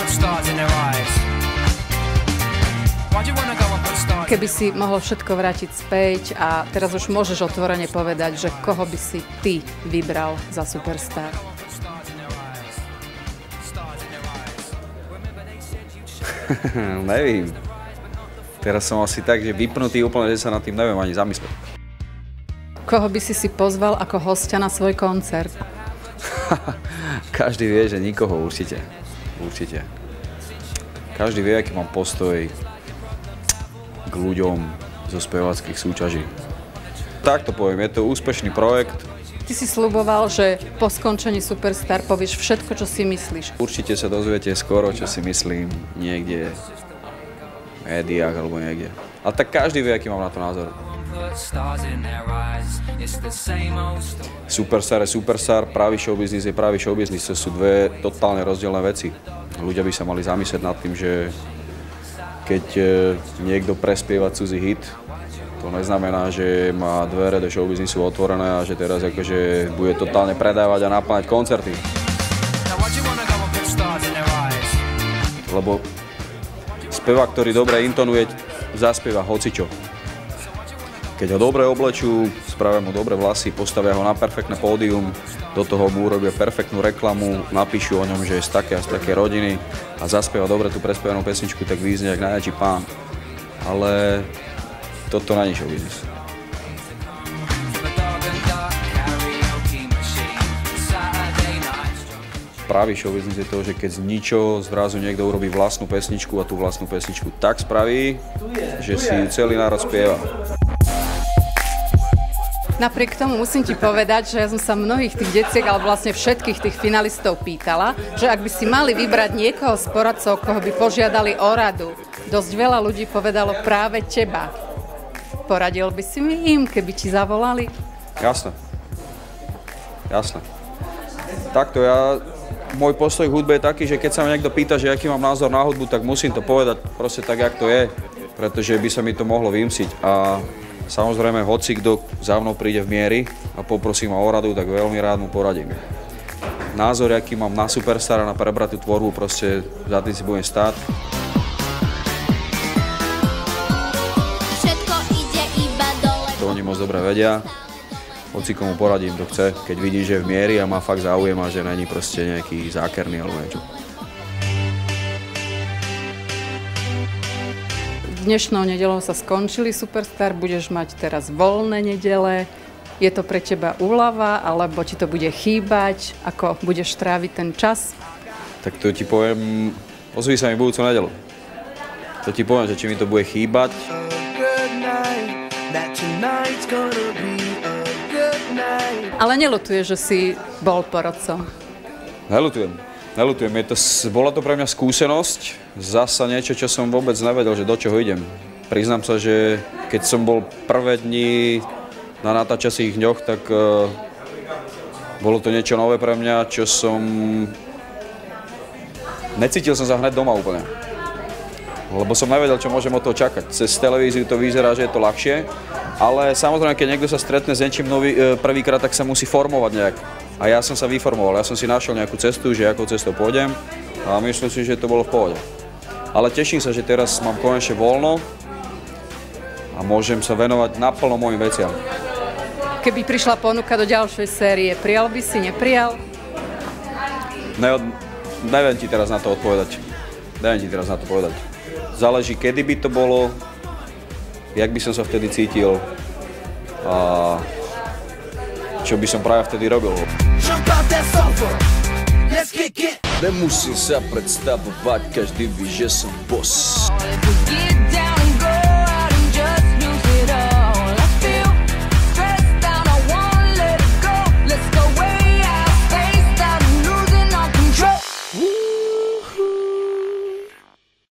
Keby si mohol všetko vrátiť späť a teraz už môžeš otvorene povedať, že koho by si ty vybral za superstar? Nevím. Teraz som asi tak, že vypnutý úplne, že sa nad tým neviem ani zamyslieť. Koho by si pozval ako hostia na svoj koncert? Každý vie, že nikoho určite. Určite. Každý vie, aký mám postoj k ľuďom zo speváckých súťaží. Tak to poviem, je to úspešný projekt. Ty si sľuboval, že po skončení Superstar povieš všetko, čo si myslíš. Určite sa dozviete skoro, čo si myslím, niekde v médiách alebo niekde. A tak každý vie, aký mám na to názor. Superstar je superstar, pravý showbiznis je pravý showbiznis. To sú dve totálne rozdielne veci. Ľudia by sa mali zamyslieť nad tým, že keď niekto prespieva cudzí hit, to neznamená, že má dvere do showbiznisu otvorené a že teraz akože bude totálne predávať a naplňať koncerty. Lebo spevák, ktorý dobre intonuje, zaspieva hocičo. Keď ho dobre oblečú, spravia mu dobre vlasy, postavia ho na perfektné pódium, do toho mu urobia perfektnú reklamu, napíšu o ňom, že je z také rodiny a zaspieva dobre tú prespevanú pesničku, tak vyznie jak najväčší pán. Ale toto nie je showbiznis. Pravý showbiznis je to, že keď z ničoho zrazu niekto urobí vlastnú pesničku a tú vlastnú pesničku tak spraví, že si celý národ spieva. Napriek tomu musím ti povedať, že ja som sa mnohých tých deciek, alebo vlastne všetkých tých finalistov pýtala, že ak by si mali vybrať niekoho z poradcov, koho by požiadali o radu, dosť veľa ľudí povedalo práve teba. Poradil by si mi im, keby ti zavolali? Jasné. Jasné. Takto môj postoj k hudbe je taký, že keď sa ma niekto pýta, že aký mám názor na hudbu, tak musím to povedať proste tak, jak to je, pretože by sa mi to mohlo vymsiť. A samozrejme, hoci kto za mnou príde v miery a poprosí ma o radu, tak veľmi rád mu poradím. Názor, aký mám na Superstara, na prebratú tvorbu, proste za tým si budem stáť. Všetko ide iba dole. To oni moc dobre vedia. Hoci komu poradím, to chce, keď vidí, že je v miery a má fakt záujem a že není proste nejaký zákerný alebo niečo. Dnešnou nedeľou sa skončili Superstar, budeš mať teraz voľné nedele. Je to pre teba úľava, alebo ti to bude chýbať? Ako budeš tráviť ten čas? Tak to ti poviem, ozví sa mi budúcu nedeľu. To ti poviem, že či mi to bude chýbať. Ale neľutuješ, že si bol porodcom? Neľutujem. Bola to pre mňa skúsenosť, zasa niečo, čo som vôbec nevedel, že do čoho idem. Priznám sa, že keď som bol prvé dni na natáčacích dňoch, tak bolo to niečo nové pre mňa, čo som... Necítil som sa hneď doma úplne. Lebo som nevedel, čo môžem od toho čakať. Cez televíziu to vyzerá, že je to ľahšie, ale samozrejme, keď niekto sa stretne s niečím prvýkrát, tak sa musí formovať nejak. A ja som sa vyformoval, ja som si našiel nejakú cestu, že akou cestou pôjdem a myslím si, že to bolo v pohode. Ale teším sa, že teraz mám konečne voľno a môžem sa venovať naplno mojim veciam. Keby prišla ponuka do ďalšej série, prijal by si, neprijal? Neviem ti teraz na to odpovedať. Záleží, kedy by to bolo, jak by som sa vtedy cítil a čo by som práve vtedy robil. Nemusím sa predstavovať, každý ví, že som boss.